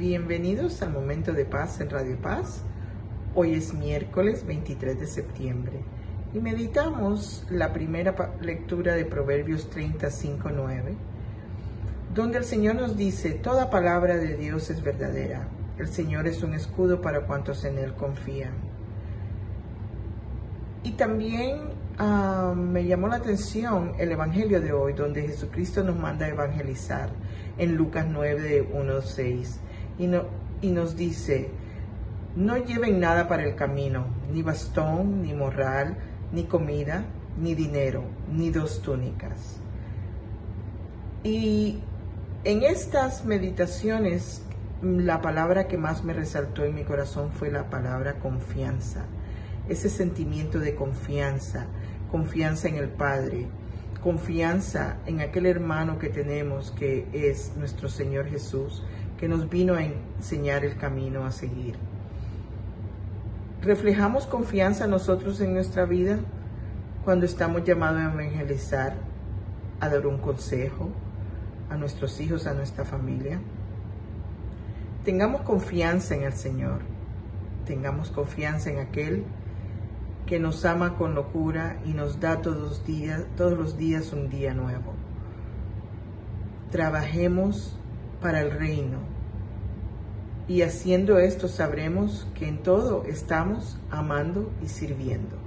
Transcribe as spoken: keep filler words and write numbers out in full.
Bienvenidos al Momento de Paz en Radio Paz. Hoy es miércoles veintitrés de septiembre y meditamos la primera lectura de Proverbios treinta y cinco, nueve, donde el Señor nos dice: toda palabra de Dios es verdadera. El Señor es un escudo para cuantos en Él confían. Y también uh, me llamó la atención el Evangelio de hoy, donde Jesucristo nos manda a evangelizar en Lucas nueve, uno al seis, y, no, y nos dice: no lleven nada para el camino, ni bastón, ni morral, ni comida, ni dinero, ni dos túnicas. Y en estas meditaciones, la palabra que más me resaltó en mi corazón fue la palabra confianza. Ese sentimiento de confianza, confianza en el Padre, confianza en aquel hermano que tenemos que es nuestro Señor Jesús, que nos vino a enseñar el camino a seguir. ¿Reflejamos confianza nosotros en nuestra vida cuando estamos llamados a evangelizar, a dar un consejo a nuestros hijos, a nuestra familia? Tengamos confianza en el Señor, tengamos confianza en aquel que nos ama con locura y nos da todos los días, todos los días un día nuevo. Trabajemos para el reino y haciendo esto sabremos que en todo estamos amando y sirviendo.